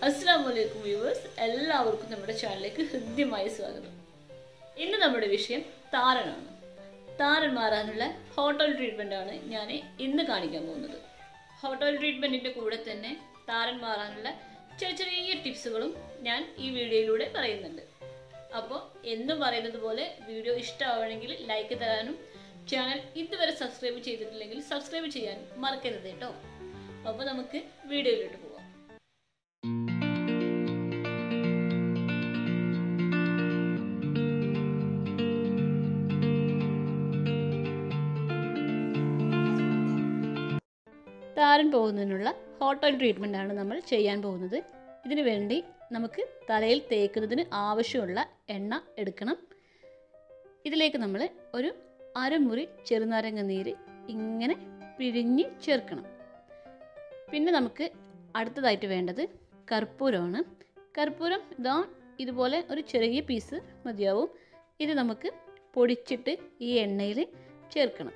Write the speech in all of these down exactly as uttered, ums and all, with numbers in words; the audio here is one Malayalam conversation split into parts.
അസ്സലാമു വ്യൂവേഴ്സ്, എല്ലാവർക്കും നമ്മുടെ ചാനലിലേക്ക് ഹൃദ്യമായ സ്വാഗതം. ഇന്ന് നമ്മുടെ വിഷയം താരനാണ്. താരൻ മാറാനുള്ള ഹോട്ട് ഓയിൽ ട്രീറ്റ്മെന്റ് ആണ് ഞാൻ ഇന്ന് കാണിക്കാൻ പോകുന്നത്. ഹോട്ട് ഓയിൽ ട്രീറ്റ്മെന്റിന്റെ കൂടെ തന്നെ താരൻ മാറാനുള്ള ചെറിയ ചെറിയ ടിപ്സുകളും ഞാൻ ഈ വീഡിയോയിലൂടെ പറയുന്നുണ്ട്. അപ്പോൾ എന്നും പറയുന്നത് പോലെ വീഡിയോ ഇഷ്ടമാവണമെങ്കിൽ ലൈക്ക് തരാനും ചാനൽ ഇതുവരെ സബ്സ്ക്രൈബ് ചെയ്തിട്ടില്ലെങ്കിൽ സബ്സ്ക്രൈബ് ചെയ്യാനും മറക്കരുത് കേട്ടോ. അപ്പോൾ നമുക്ക് വീഡിയോയിലോട്ട് പോകാം. താരൻ പോകുന്നതിനുള്ള ഹോട്ട് ഓയിൽ ട്രീറ്റ്മെൻ്റ് ആണ് നമ്മൾ ചെയ്യാൻ പോകുന്നത്. ഇതിനു വേണ്ടി നമുക്ക് തലയിൽ തേക്കുന്നതിന് ആവശ്യമുള്ള എണ്ണ എടുക്കണം. ഇതിലേക്ക് നമ്മൾ ഒരു അരമുറി ചെറുനാരങ്ങ നീര് ഇങ്ങനെ പിഴിഞ്ഞ് ചേർക്കണം. പിന്നെ നമുക്ക് അടുത്തതായിട്ട് വേണ്ടത് കർപ്പൂരമാണ്. കർപ്പൂരം ഇതാ ഇതുപോലെ ഒരു ചെറിയ പീസ് മതിയാവും. ഇത് നമുക്ക് പൊടിച്ചിട്ട് ഈ എണ്ണയിൽ ചേർക്കണം.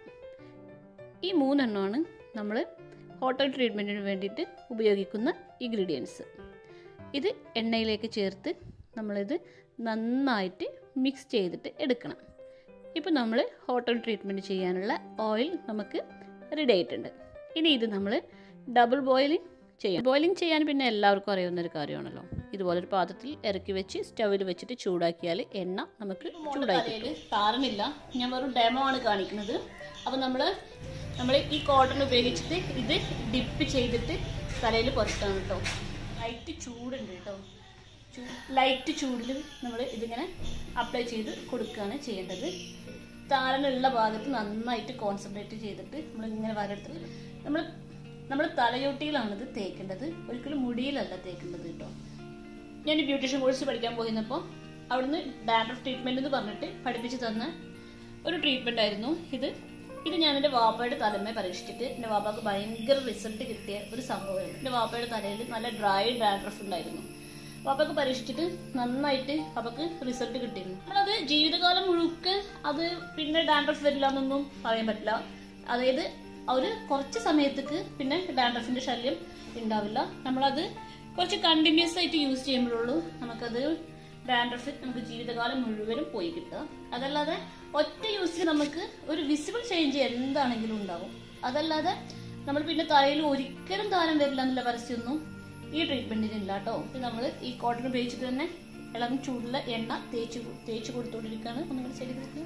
ഈ മൂന്നെണ്ണമാണ് നമ്മൾ ഹോട്ട് ഓയിൽ ട്രീറ്റ്മെൻറ്റിന് വേണ്ടിയിട്ട് ഉപയോഗിക്കുന്ന ഇൻഗ്രീഡിയൻസ്. ഇത് എണ്ണയിലേക്ക് ചേർത്ത് നമ്മളിത് നന്നായിട്ട് മിക്സ് ചെയ്തിട്ട് എടുക്കണം. ഇപ്പോൾ നമ്മൾ ഹോട്ട് ഓയിൽ ട്രീറ്റ്മെൻറ്റ് ചെയ്യാനുള്ള ഓയിൽ നമുക്ക് റെഡി ആയിട്ടുണ്ട്. ഇനി ഇത് നമ്മൾ ഡബിൾ ബോയിലിംഗ് ചെയ്യാം. ബോയിലിംഗ് ചെയ്യാൻ പിന്നെ എല്ലാവർക്കും അറിയാവുന്നൊരു കാര്യമാണല്ലോ. ഇതുപോലൊരു പാത്രത്തിൽ ഇറക്കി വെച്ച് സ്റ്റൗവിൽ വെച്ചിട്ട് ചൂടാക്കിയാൽ എണ്ണ നമുക്ക് ചൂടാക്കി. താരനില്ല, ഞാൻ വെറും ഡെമോ ആണ് കാണിക്കുന്നത്. അപ്പോൾ നമ്മൾ നമ്മൾ ഈ കോട്ടൺ ഉപയോഗിച്ചിട്ട് ഇത് ഡിപ്പ് ചെയ്തിട്ട് തലയിൽ പുരട്ടാണ് കേട്ടോ. ലൈറ്റ് ചൂടുണ്ട് കേട്ടോ. ചൂ ലൈറ്റ് ചൂടിൽ നമ്മൾ ഇതിങ്ങനെ അപ്ലൈ ചെയ്ത് കൊടുക്കുകയാണ് ചെയ്യേണ്ടത്. താരനുള്ള ഭാഗത്ത് നന്നായിട്ട് കോൺസെൻട്രേറ്റ് ചെയ്തിട്ട് നമ്മളിങ്ങനെ വരെടുത്തിട്ട് നമ്മൾ നമ്മൾ തലയോട്ടിയിലാണിത് തേക്കേണ്ടത്, ഒരിക്കലും മുടിയിലല്ല തേക്കേണ്ടത് കേട്ടോ. ഞാൻ ബ്യൂട്ടീഷ്യൻ കോഴ്സ് പഠിക്കാൻ പോയിരുന്നപ്പോൾ അവിടുന്ന് ഡാൻഡ്രഫ് ട്രീറ്റ്മെൻറ്റ് എന്ന് പറഞ്ഞിട്ട് പഠിപ്പിച്ച് തന്ന ഒരു ട്രീറ്റ്മെൻ്റ് ആയിരുന്നു ഇത്. ഇത് ഞാൻ എൻ്റെ വാപ്പയുടെ തലമേ പരീക്ഷിച്ചിട്ട് എൻ്റെ വാപ്പക്ക് ഭയങ്കര റിസൾട്ട് കിട്ടിയ ഒരു സംഭവമായിരുന്നു. എൻ്റെ വാപ്പയുടെ തലയിൽ നല്ല ഡ്രൈ ഡാൻഡ്രഫ് ഉണ്ടായിരുന്നു. വാപ്പക്ക് പരീക്ഷിച്ചിട്ട് നന്നായിട്ട് വാപ്പക്ക് റിസൾട്ട് കിട്ടിയിരുന്നു. നമ്മളത് ജീവിതകാലം മുഴുക്കെ അത് പിന്നെ ഡാൻഡ്രഫ് വരില്ല എന്നൊന്നും പറയാൻ പറ്റില്ല. അതായത് ഒരു കുറച്ച് സമയത്തേക്ക് പിന്നെ ഡാൻഡ്രഫിൻ്റെ ശല്യം ഉണ്ടാവില്ല. നമ്മളത് കുറച്ച് കണ്ടിന്യൂസ് ആയിട്ട് യൂസ് ചെയ്യുമ്പോഴുള്ളൂ നമുക്കത് ഡാൻഡ്രഫ് നമുക്ക് ജീവിതകാലം മുഴുവനും പോയി കിട്ടുക. അതല്ലാതെ ഒറ്റ യൂസിൽ നമുക്ക് ഒരു വിസിബിൾ ചേഞ്ച് എന്താണെങ്കിലും ഉണ്ടാവും. അതല്ലാതെ നമ്മൾ പിന്നെ തലയിൽ ഒരിക്കലും താരം വരില്ല എന്നുള്ള പരസ്യമൊന്നും ഈ ട്രീറ്റ്മെന്റിന് ഇല്ല കേട്ടോ. നമ്മൾ ഈ കോട്ടൺ ഉപയോഗിച്ചിട്ട് തന്നെ ഇളം ചൂടുള്ള എണ്ണ തേച്ച് തേച്ച് കൊടുത്തുകൊണ്ടിരിക്കുകയാണ്. ഒന്നുകൂടി ശരിക്കും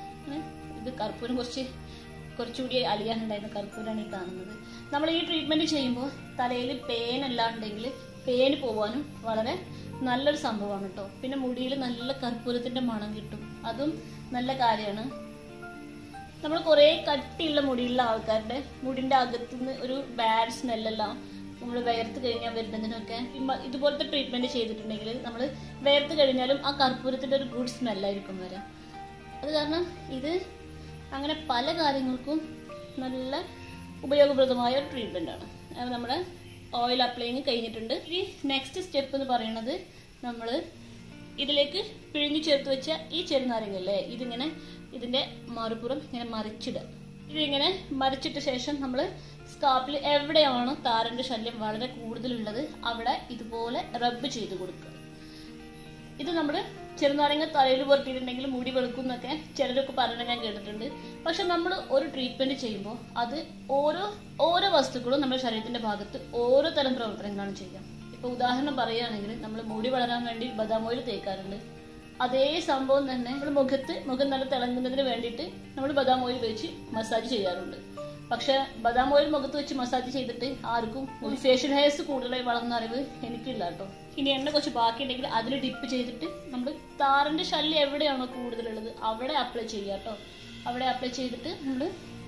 ഇത് കർപ്പൂരം കുറച്ച് കുറച്ചുകൂടി അലിയാനുണ്ടായിരുന്ന കർപ്പൂരാണ് ഈ കാണുന്നത്. നമ്മൾ ഈ ട്രീറ്റ്മെന്റ് ചെയ്യുമ്പോൾ തലയിൽ പേൻ അല്ലാണ്ടെങ്കിൽ പേന് പോവാനും വളരെ നല്ലൊരു സംഭവമാണ് കേട്ടോ. പിന്നെ മുടിയിൽ നല്ല കർപ്പൂരത്തിന്റെ മണം കിട്ടും, അതും നല്ല കാര്യമാണ്. നമ്മൾ കുറേ കട്ടിയുള്ള മുടിയുള്ള ആൾക്കാരുടെ മുടിന്റെ അകത്തുനിന്ന് ഒരു ബാഡ് സ്മെല്ലെല്ലാം നമ്മൾ വേർത്ത് കഴിഞ്ഞാൽ വരുന്നതിനൊക്കെ ഇതുപോലത്തെ ട്രീറ്റ്മെന്റ് ചെയ്തിട്ടുണ്ടെങ്കിൽ നമ്മൾ വേർത്ത് കഴിഞ്ഞാലും ആ കർപ്പൂരത്തിന്റെ ഒരു ഗുഡ് സ്മെല്ലായിരിക്കും വരാം. അത് കാരണം ഇത് അങ്ങനെ പല കാര്യങ്ങൾക്കും നല്ല ഉപയോഗപ്രദമായ ഒരു ട്രീറ്റ്മെന്റ് ആണ്. നമ്മുടെ ഓയിൽ അപ്ലൈയിങ് കഴിഞ്ഞിട്ടുണ്ട്. ഇനി നെക്സ്റ്റ് സ്റ്റെപ്പ് എന്ന് പറയുന്നത് നമ്മൾ ഇതിലേക്ക് പിഴിഞ്ഞു ചേർത്ത് വെച്ച ഈ ചെറുനാരങ്ങല്ലേ ഇതിങ്ങനെ ഇതിന്റെ മറുപുറം ഇങ്ങനെ മറിച്ചിടുക. ഇതിങ്ങനെ മറിച്ചിട്ട ശേഷം നമ്മൾ സ്കാർപ്പിൽ എവിടെയാണോ താരന്റെ ശല്യം വളരെ കൂടുതലുള്ളത് അവിടെ ഇതുപോലെ റബ്ബ് ചെയ്ത് കൊടുക്കുക. ഇത് നമ്മൾ ചെറുനാരങ്ങ തലയിൽ പുരട്ടിയിട്ടുണ്ടെങ്കിൽ മുടി വെളുക്കും എന്നൊക്കെ ചിലരൊക്കെ പറഞ്ഞ് ഞാൻ കേട്ടിട്ടുണ്ട്. പക്ഷെ നമ്മൾ ഒരു ട്രീറ്റ്മെന്റ് ചെയ്യുമ്പോൾ അത് ഓരോ ഓരോ വസ്തുക്കളും നമ്മുടെ ശരീരത്തിന്റെ ഭാഗത്ത് ഓരോ തരം പ്രവർത്തനങ്ങളാണ് ചെയ്യുക. ഇപ്പൊ ഉദാഹരണം പറയുകയാണെങ്കിൽ നമ്മൾ മുടി വളരാൻ വേണ്ടി ബദാം ഓയിൽ തേക്കാറുണ്ട്. അതേ സംഭവം തന്നെ നമ്മൾ മുഖത്ത് മുഖം നല്ല തിളങ്ങുന്നതിന് വേണ്ടിയിട്ട് നമ്മൾ ബദാം ഓയിൽ വെച്ച് മസാജ് ചെയ്യാറുണ്ട്. പക്ഷെ ബദാം ഓയിൽ മുഖത്ത് വെച്ച് മസാജ് ചെയ്തിട്ട് ആർക്കും ഒരു ഫേഷ്യൽ ഹെയർസ് കൂടുതലായി വളർന്ന അറിവ് എനിക്കില്ല കേട്ടോ. ഇനി എണ്ണ കുറച്ച് ബാക്കിയുണ്ടെങ്കിൽ അതിൽ ഡിപ്പ് ചെയ്തിട്ട് നമ്മൾ താരന്റെ ശല്യം എവിടെയാണോ കൂടുതലുള്ളത് അവിടെ അപ്ലൈ ചെയ്യുക കേട്ടോ. അവിടെ അപ്ലൈ ചെയ്തിട്ട് നമ്മൾ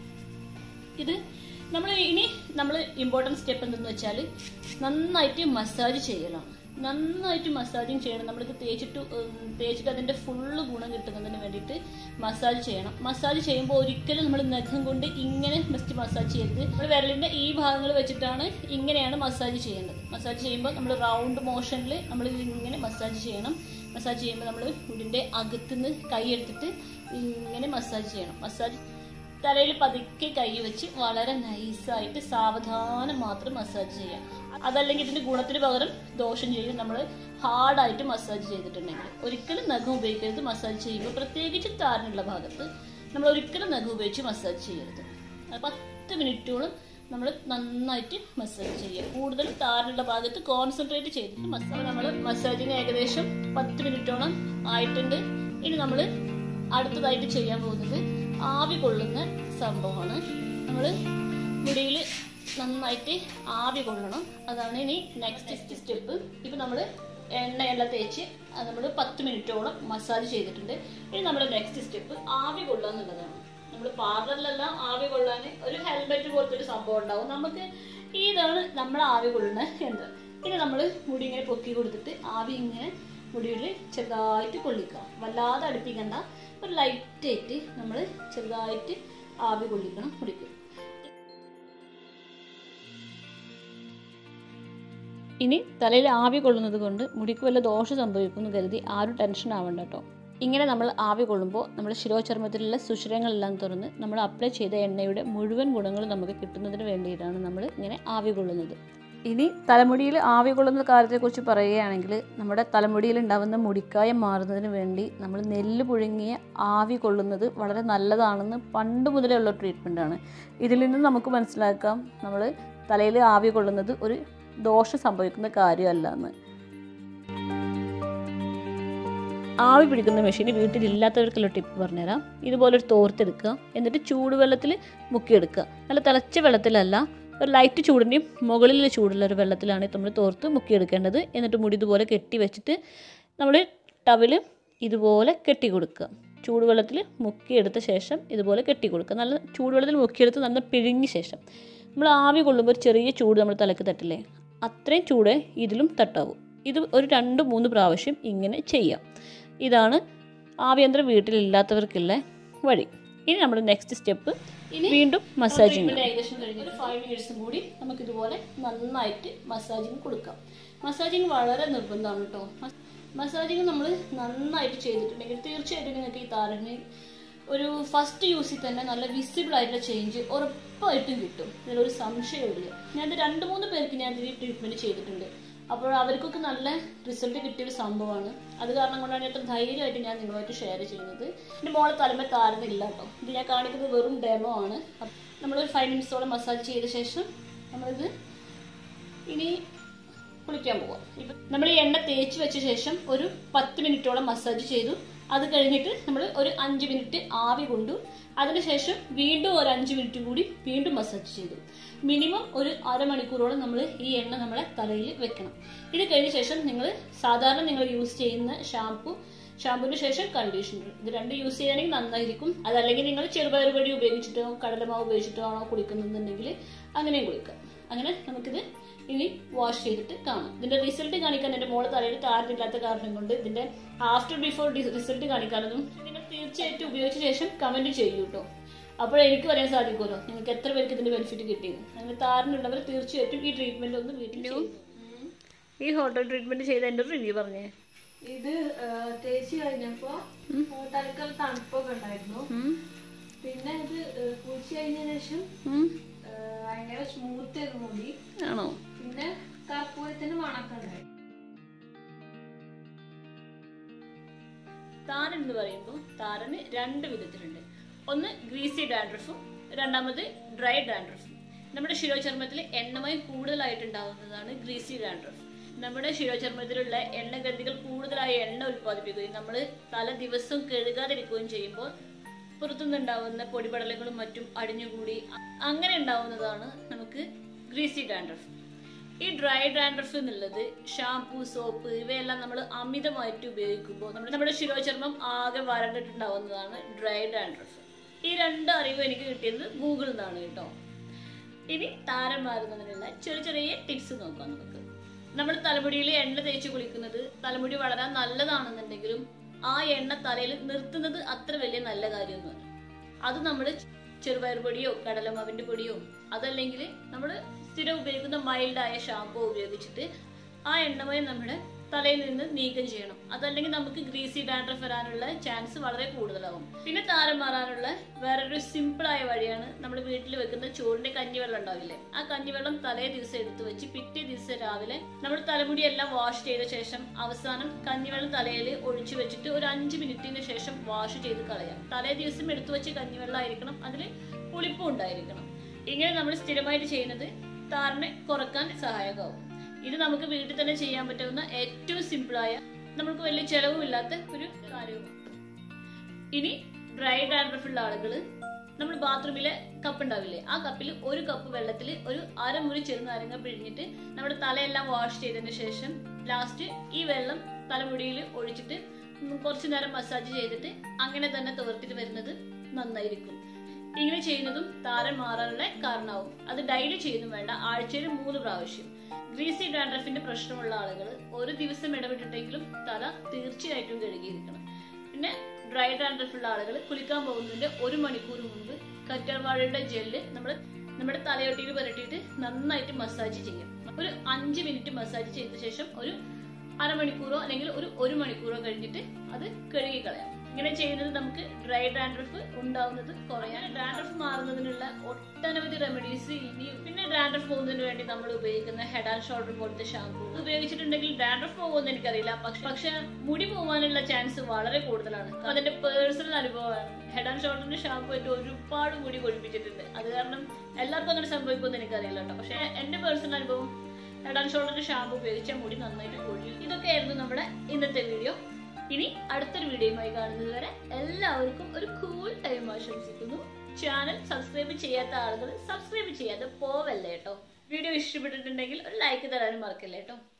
ഇത് നമ്മൾ ഇനി നമ്മൾ ഇമ്പോർട്ടൻറ്റ് സ്റ്റെപ്പ് എന്തെന്ന് വെച്ചാൽ നന്നായിട്ട് മസാജ് ചെയ്യലാണ്. നന്നായിട്ട് മസാജിങ് ചെയ്യണം. നമ്മൾക്ക് തേച്ചിട്ട് തേച്ചിട്ട് അതിന്റെ ഫുള്ള് ഗുണം കിട്ടുന്നതിന് വേണ്ടിയിട്ട് മസാജ് ചെയ്യണം. മസാജ് ചെയ്യുമ്പോൾ ഒരിക്കലും നമ്മൾ നഖം കൊണ്ട് ഇങ്ങനെ ജസ്റ്റ് മസാജ് ചെയ്യരുത്. നമ്മൾ വിരലിന്റെ ഈ ഭാഗങ്ങൾ വെച്ചിട്ടാണ് ഇങ്ങനെയാണ് മസാജ് ചെയ്യേണ്ടത്. മസാജ് ചെയ്യുമ്പോൾ നമ്മൾ റൗണ്ട് മോഷനിൽ നമ്മൾ ഇങ്ങനെ മസാജ് ചെയ്യണം. മസാജ് ചെയ്യുമ്പോൾ നമ്മൾ മുടിന്റെ അകത്തുനിന്ന് കൈ എടുത്തിട്ട് ഇങ്ങനെ മസാജ് ചെയ്യണം. മസാജ് തലയിൽ പതുക്കെ കൈ വെച്ച് വളരെ നൈസായിട്ട് സാവധാനം മാത്രം മസാജ് ചെയ്യാം. അതല്ലെങ്കിൽ ഇതിന്റെ ഗുണത്തിന് പകരം ദോഷം ചെയ്യും. നമ്മൾ ഹാർഡായിട്ട് മസാജ് ചെയ്തിട്ടുണ്ടെങ്കിൽ ഒരിക്കലും നഖം ഉപയോഗിക്കരുത്. മസാജ് ചെയ്യുമ്പോൾ പ്രത്യേകിച്ച് താരനുള്ള ഭാഗത്ത് നമ്മൾ ഒരിക്കലും നഖം ഉപയോഗിച്ച് മസാജ് ചെയ്യരുത്. പത്ത് മിനിറ്റോളം നമ്മൾ നന്നായിട്ട് മസാജ് ചെയ്യുക. കൂടുതലും താരനുള്ള ഭാഗത്ത് കോൺസെൻട്രേറ്റ് ചെയ്തിട്ട് മസാജ്. നമ്മൾ മസാജിങ് ഏകദേശം പത്ത് മിനിറ്റോളം ആയിട്ടുണ്ട്. ഇനി നമ്മൾ അടുത്തതായിട്ട് ചെയ്യാൻ പോകുന്നത് ആവി കൊള്ളുന്ന സംഭവമാണ്. നമ്മൾ മുടിയിൽ നന്നായിട്ട് ആവി കൊള്ളണം. അതാണ് ഇനി നെക്സ്റ്റ് സ്റ്റെപ്പ്. ഇപ്പം നമ്മൾ എണ്ണയെല്ലാം തേച്ച് നമ്മൾ പത്ത് മിനിറ്റോളം മസാജ് ചെയ്തിട്ടുണ്ട്. ഇനി നമ്മുടെ നെക്സ്റ്റ് സ്റ്റെപ്പ് ആവി കൊള്ളുക എന്നുള്ളതാണ്. നമ്മൾ പാർലറിലെല്ലാം ആവി കൊള്ളാൻ ഒരു ഹെൽമെറ്റ് പോലത്തെ ഒരു സംഭവം ഉണ്ടാവും. നമുക്ക് ഇതാണ് നമ്മൾ ആവി കൊള്ളുന്ന യന്ത്രം. ഇനി നമ്മൾ മുടി ഇങ്ങനെ പൊക്കി കൊടുത്തിട്ട് ആവി ഇങ്ങനെ മുടിയിൽ ചെറുതായിട്ട് കൊള്ളിക്കുക. വല്ലാതെ അടുപ്പിക്കണ്ട, ഒരു ലൈറ്റായിട്ട് നമ്മൾ ചെറുതായിട്ട് ആവി കൊള്ളിക്കണം മുടിക്ക്. ഇനി തലയിൽ ആവി കൊള്ളുന്നത് കൊണ്ട് മുടിക്ക് വല്ല ദോഷം സംഭവിക്കുമെന്ന് കരുതി ആരും ടെൻഷൻ ആവണ്ട കേട്ടോ. ഇങ്ങനെ നമ്മൾ ആവി കൊള്ളുമ്പോൾ നമ്മുടെ ശിരോചർമ്മത്തിലുള്ള സുഷിരങ്ങളെല്ലാം തുറന്ന് നമ്മൾ അപ്ലൈ ചെയ്ത എണ്ണയുടെ മുഴുവൻ ഗുണങ്ങളും നമുക്ക് കിട്ടുന്നതിന് വേണ്ടിയിട്ടാണ് നമ്മൾ ഇങ്ങനെ ആവി കൊള്ളുന്നത്. ഇനി തലമുടിയിൽ ആവി കൊള്ളുന്ന കാര്യത്തെക്കുറിച്ച് പറയുകയാണെങ്കിൽ നമ്മുടെ തലമുടിയിൽ ഉണ്ടാകുന്ന മുടിക്കായം മാറുന്നതിന് വേണ്ടി നമ്മൾ നെല്ല് പുഴുങ്ങിയ ആവി കൊള്ളുന്നത് വളരെ നല്ലതാണെന്ന് പണ്ട് മുതലേ ഉള്ള ട്രീറ്റ്മെൻറ്റാണ്. ഇതിൽ നിന്ന് നമുക്ക് മനസ്സിലാക്കാം നമ്മൾ തലയിൽ ആവി കൊള്ളുന്നത് ഒരു ദോഷം സംഭവിക്കുന്ന കാര്യമല്ല എന്ന്. ആവി പിടിക്കുന്ന മെഷീൻ വീട്ടിലില്ലാത്തവർക്കുള്ള ടിപ്പ് പറഞ്ഞുതരാം. ഇതുപോലൊരു തോർത്തെടുക്കുക, എന്നിട്ട് ചൂടുവെള്ളത്തിൽ മുക്കിയെടുക്കുക. നല്ല തിളച്ച വെള്ളത്തിലല്ല, ഒരു ലൈറ്റ് ചൂടിൻ്റെയും മുകളിലുള്ള ചൂടുള്ള ഒരു വെള്ളത്തിലാണ് നമ്മൾ തോർത്ത് മുക്കിയെടുക്കേണ്ടത്. എന്നിട്ട് മുടി ഇതുപോലെ കെട്ടി വെച്ചിട്ട് നമ്മൾ ടവൽ ഇതുപോലെ കെട്ടി കൊടുക്കുക. ചൂടുവെള്ളത്തിൽ മുക്കിയെടുത്ത ശേഷം ഇതുപോലെ കെട്ടി കൊടുക്കുക. നല്ല ചൂടുവെള്ളത്തിൽ മുക്കിയെടുത്ത് നല്ല പിഴിഞ്ഞ ശേഷം നമ്മൾ ആവി കൊള്ളുമ്പോൾ ഒരു ചെറിയ ചൂട് നമ്മൾ തലക്ക് തട്ടില്ലേ, അത്രയും ചൂട് ഇതിലും തട്ടാവും. ഇത് ഒരു രണ്ട് മൂന്ന് പ്രാവശ്യം ഇങ്ങനെ ചെയ്യാം. ഇതാണ് ആവിയന്ത്രം വീട്ടിലില്ലാത്തവർക്കുള്ള വഴി. ഇനി നമ്മുടെ നെക്സ്റ്റ് സ്റ്റെപ്പ് വീണ്ടും മസാജിങ്. ഏകദേശം കഴിഞ്ഞ് ഒരു ഫൈവ് മിനിറ്റ്സും കൂടി നമുക്ക് ഇതുപോലെ നന്നായിട്ട് മസാജിങ് കൊടുക്കാം. മസാജിങ് വളരെ നിർബന്ധമാണ് കേട്ടോ. മസാജിങ് നമ്മൾ നന്നായിട്ട് ചെയ്തിട്ടുണ്ടെങ്കിൽ തീർച്ചയായിട്ടും നിങ്ങൾക്ക് ഈ താരന് ഒരു ഫസ്റ്റ് യൂസിൽ തന്നെ നല്ല വിസിബിൾ ആയിട്ടുള്ള ചേഞ്ച് ഉറപ്പായിട്ടും കിട്ടും. ഇതിലൊരു സംശയമില്ല. ഞാൻ ഇത് രണ്ട് മൂന്ന് പേർക്ക് ഞാൻ ഇതിൽ ട്രീറ്റ്മെൻറ്റ് ചെയ്തിട്ടുണ്ട്. അപ്പോൾ അവർക്കൊക്കെ നല്ല റിസൾട്ട് കിട്ടിയൊരു സംഭവമാണ്. അത് കാരണം കൊണ്ടാണ് എത്ര ധൈര്യമായിട്ട് ഞാൻ നിങ്ങളുമായിട്ട് ഷെയർ ചെയ്യുന്നത്. എൻ്റെ മോളെ തലമേ താരനില്ല കേട്ടോ. ഇത് ഞാൻ കാണിക്കുന്നത് വെറും ഡെമോ ആണ്. നമ്മളൊരു ഫൈവ് മിനിറ്റ്സോളം മസാജ് ചെയ്ത ശേഷം നമ്മളിത് ഇനി കുളിക്കാൻ പോവാം. ഇപ്പം നമ്മൾ ഈ എണ്ണ തേച്ച് വെച്ച ശേഷം ഒരു പത്ത് മിനിറ്റോളം മസാജ് ചെയ്തു. അത് കഴിഞ്ഞിട്ട് നമ്മൾ ഒരു അഞ്ച് മിനിറ്റ് ആവി കൊണ്ടു. അതിനുശേഷം വീണ്ടും ഒരു അഞ്ച് മിനിറ്റ് കൂടി വീണ്ടും മസാജ് ചെയ്തു. മിനിമം ഒരു അരമണിക്കൂറോളം നമ്മൾ ഈ എണ്ണ നമ്മളെ തലയിൽ വെക്കണം. ഇത് കഴിഞ്ഞ ശേഷം നിങ്ങൾ സാധാരണ നിങ്ങൾ യൂസ് ചെയ്യുന്ന ഷാമ്പു, ഷാമ്പുവിന് ശേഷം കണ്ടീഷണർ, ഇത് രണ്ട് യൂസ് ചെയ്യുകയാണെങ്കിൽ നന്നായിരിക്കും. അതല്ലെങ്കിൽ നിങ്ങൾ ചെറുപയർ പൊടി ഉപയോഗിച്ചിട്ടോ കടലമാവ് ഉപയോഗിച്ചിട്ടോ ആണോ കുളിക്കുന്നുണ്ടെങ്കിൽ അങ്ങനെയും കുളിക്കാം. അങ്ങനെ നമുക്കിത് ഇനി വാഷ് ചെയ്തിട്ട് കാണാം. ഇതിന്റെ റിസൾട്ട് കാണിക്കാൻ എൻ്റെ മോളെ തലയിൽ താരനില്ലാത്ത കാരണം കൊണ്ട് ഇതിന്റെ ആഫ്റ്റർ ബിഫോർ റിസൾട്ട് കാണിക്കാനൊന്നും നിങ്ങൾ തീർച്ചയായിട്ടും ഉപയോഗിച്ച ശേഷം കമന്റ് ചെയ്യൂ കേട്ടോ. അപ്പോൾ എനിക്ക് പറയാൻ സാധിക്കുമല്ലോ നിങ്ങൾക്ക് എത്ര പേർക്ക് ഇതിന്റെ ബെനിഫിറ്റ് കിട്ടിയെന്ന്. അങ്ങനെ താരനുള്ളവർ തീർച്ചയായിട്ടും ഈ ട്രീറ്റ്മെന്റ് ഒന്ന് വീട്ടിൽ ഈ ഹോട്ടൽ ട്രീറ്റ്മെന്റ് ചെയ്ത എൻ്റെ ഒരു റിവ്യൂ പറഞ്ഞേ. ഇത് തേച്ച് കഴിഞ്ഞപ്പോ തലക്കൽ തണുപ്പൊക്കെ ഉണ്ടായിരുന്നു. പിന്നെ ഇത് കുളിച്ച് കഴിഞ്ഞതിന് ശേഷം ഭയങ്കര സ്മൂത്ത് ചെയ്ത് മുടി ആണോ. പിന്നെ കർപ്പൂരത്തിന് മണക്കം ഉണ്ടായി. താരൻ എന്ന് പറയുമ്പോൾ താരന് രണ്ട് വിധത്തിലുണ്ട്. ഒന്ന് ഗ്രീസി ഡാൻഡ്രഫും രണ്ടാമത് ഡ്രൈ ഡാൻഡ്രഫും. നമ്മുടെ ശിരോചർമ്മത്തിൽ എണ്ണമയം കൂടുതലായിട്ടുണ്ടാവുന്നതാണ് ഗ്രീസി ഡാൻഡ്രഫ്. നമ്മുടെ ശിരോചർമ്മത്തിലുള്ള എണ്ണഗ്രന്ഥികൾ കൂടുതലായി എണ്ണ ഉൽപ്പാദിപ്പിക്കുകയും നമ്മൾ തല ദിവസവും കഴുകാതിരിക്കുകയും ചെയ്യുമ്പോൾ പുറത്തുനിന്നുണ്ടാവുന്ന പൊടിപടലങ്ങളും മറ്റും അടിഞ്ഞുകൂടി അങ്ങനെ ഉണ്ടാവുന്നതാണ് നമുക്ക് ഗ്രീസി ഡാൻഡ്രഫ്. ഈ ഡ്രൈ ഡാൻഡ്രഫ് എന്നുള്ളത് ഷാംപൂ, സോപ്പ് ഇവയെല്ലാം നമ്മൾ അമിതമായിട്ട് ഉപയോഗിക്കുമ്പോൾ നമ്മൾ നമ്മുടെ ശിരോചർമ്മം ആകെ വരണ്ടിട്ടുണ്ടാവുന്നതാണ് ഡ്രൈ ഡാൻഡ്രഫ്. ഈ രണ്ട് അറിവും എനിക്ക് കിട്ടിയത് ഗൂഗിളിൽ നിന്നാണ് കേട്ടോ. ഇനി താരം മാറുന്നതിനുള്ള ചെറിയ ചെറിയ ടിപ്സ് നോക്കാം നമുക്ക്. നമ്മൾ തലമുടിയിൽ എണ്ണ തേച്ച് കുളിക്കുന്നത് തലമുടി വളരാൻ നല്ലതാണെന്നുണ്ടെങ്കിലും ആ എണ്ണ തലയിൽ നിർത്തുന്നത് അത്ര വലിയ നല്ല കാര്യമൊന്നുമല്ല. അത് നമ്മൾ ചെറുപയർ പൊടിയോ കടലമാവിൻ്റെ പൊടിയോ അതല്ലെങ്കിൽ നമ്മൾ സ്ഥിരം ഉപയോഗിക്കുന്ന മൈൽഡായ ഷാമ്പൂ ഉപയോഗിച്ചിട്ട് ആ എണ്ണമയം നമ്മുടെ തലയിൽ നിന്ന് നീക്കം ചെയ്യണം. അതല്ലെങ്കിൽ നമുക്ക് ഗ്രീസി ഡാൻഡ്രഫ് വരാനുള്ള ചാൻസ് വളരെ കൂടുതലാവും. പിന്നെ താരം മാറാനുള്ള വേറൊരു സിമ്പിൾ ആയ വഴിയാണ് നമ്മൾ വീട്ടിൽ വെക്കുന്ന ചോറിന്റെ കഞ്ഞിവെള്ളം ഉണ്ടാവില്ലേ, ആ കഞ്ഞിവെള്ളം തലേ ദിവസം എടുത്തു വെച്ച് പിറ്റേ ദിവസം രാവിലെ നമ്മൾ തലമുടി എല്ലാം വാഷ് ചെയ്ത ശേഷം അവസാനം കഞ്ഞിവെള്ളം തലയിൽ ഒഴിച്ചു വെച്ചിട്ട് ഒരു അഞ്ച് മിനിറ്റിന് ശേഷം വാഷ് ചെയ്ത് കളയാം. തലേ ദിവസം എടുത്തു വെച്ച് കഞ്ഞിവെള്ളം ആയിരിക്കണം, അതിൽ പുളിപ്പും ഉണ്ടായിരിക്കണം. ഇങ്ങനെ നമ്മൾ സ്ഥിരമായിട്ട് ചെയ്യുന്നത് താരനെ കുറക്കാൻ സഹായകമാവും. ഇത് നമുക്ക് വീട്ടിൽ തന്നെ ചെയ്യാൻ പറ്റുന്ന ഏറ്റവും സിമ്പിളായ, നമുക്ക് വലിയ ചെലവുമില്ലാത്ത ഒരു കാര്യവുമാണ്. ഇനി ഡ്രൈ ഡാൻഡ്രഫ് ഉള്ള ആളുകൾ നമ്മൾ ബാത്റൂമിലെ കപ്പ് ഉണ്ടാവില്ലേ, ആ കപ്പിൽ ഒരു കപ്പ് വെള്ളത്തിൽ ഒരു അരമുറി ചെറുനാരങ്ങ പിഴിഞ്ഞിട്ട് നമ്മുടെ തലയെല്ലാം വാഷ് ചെയ്തതിന് ശേഷം ലാസ്റ്റ് ഈ വെള്ളം തലമുടിയിൽ ഒഴിച്ചിട്ട് കുറച്ചു നേരം മസാജ് ചെയ്തിട്ട് അങ്ങനെ തന്നെ തോർത്തിട്ട് വരുന്നത് നന്നായിരിക്കും. ഇങ്ങനെ ചെയ്യുന്നതും താരം മാറാനുള്ള കാരണമാവും. അത് ഡെയിലി ചെയ്യുന്നു വേണ്ട, ആഴ്ചയിൽ മൂന്ന് പ്രാവശ്യം. ഗ്രീസി ഡാൻഡ്രഫിന്റെ പ്രശ്നമുള്ള ആളുകൾ ഒരു ദിവസം ഇടവിട്ടുണ്ടെങ്കിലും തല തീർച്ചയായിട്ടും കഴുകിയിരിക്കണം. പിന്നെ ഡ്രൈ ഡാൻഡ്രഫ് ഉള്ള ആളുകൾ കുളിക്കാൻ പോകുന്നതിന്റെ ഒരു മണിക്കൂർ മുമ്പ് കറ്റാർവാഴയുടെ ജെല്ല് നമ്മൾ നമ്മുടെ തലയൊട്ടിയിൽ പുരട്ടിയിട്ട് നന്നായിട്ട് മസാജ് ചെയ്യും. ഒരു അഞ്ച് മിനിറ്റ് മസാജ് ചെയ്ത ശേഷം ഒരു അരമണിക്കൂറോ അല്ലെങ്കിൽ ഒരു ഒരു മണിക്കൂറോ കഴിഞ്ഞിട്ട് അത് കഴുകി കളയാം. ഇങ്ങനെ ചെയ്യുന്നത് നമുക്ക് ഡ്രൈ ഡാൻഡ്രഫ് ഉണ്ടാവുന്നത് കുറയാൻ, ഡാൻഡ്രഫ് മാറുന്നതിനുള്ള ഒട്ടനവധി റെമഡീസ് ഇനിയും. പിന്നെ ഡാൻഡ്രഫ് പോകുന്നതിന് വേണ്ടി നമ്മൾ ഉപയോഗിക്കുന്ന ഹെഡ് ആൻഡ് ഷോൾഡർ പോലത്തെ ഷാമ്പൂ ഉപയോഗിച്ചിട്ടുണ്ടെങ്കിൽ ഡാൻഡ്രഫ് പോകുമെന്ന് എനിക്കറിയില്ല, പക്ഷെ പക്ഷെ മുടി പോകാനുള്ള ചാൻസ് വളരെ കൂടുതലാണ്. അതിന്റെ പേഴ്സണൽ അനുഭവമാണ്. ഹെഡ് ആൻഡ് ഷോൾഡറിന്റെ ഷാമ്പൂ ആയിട്ട് ഒരുപാട് മുടി കൊഴിപ്പിച്ചിട്ടുണ്ട്. അത് കാരണം എല്ലാവർക്കും അങ്ങനെ സംഭവിക്കുമെന്ന് എനിക്കറിയില്ല കേട്ടോ, പക്ഷെ എന്റെ പേഴ്സണൽ അനുഭവം ഹെഡ് ആൻഡ് ഷോൾഡറിന്റെ ഷാമ്പൂ ഉപയോഗിച്ച മുടി നന്നായിട്ട് കൊഴിയും. ഇതൊക്കെയായിരുന്നു നമ്മുടെ ഇന്നത്തെ വീഡിയോ. ഇനി അടുത്തൊരു വീഡിയോയുമായി കാണുന്നത് വരെ എല്ലാവർക്കും ഒരു കൂൾ ടൈം ആശംസിക്കുന്നു. ചാനൽ സബ്സ്ക്രൈബ് ചെയ്യാത്ത ആളുകൾ സബ്സ്ക്രൈബ് ചെയ്യാതെ പോവല്ലേ കേട്ടോ. വീഡിയോ ഇഷ്ടപ്പെട്ടിട്ടുണ്ടെങ്കിൽ ഒരു ലൈക്ക് തരാനും മറക്കല്ലേ കേട്ടോ.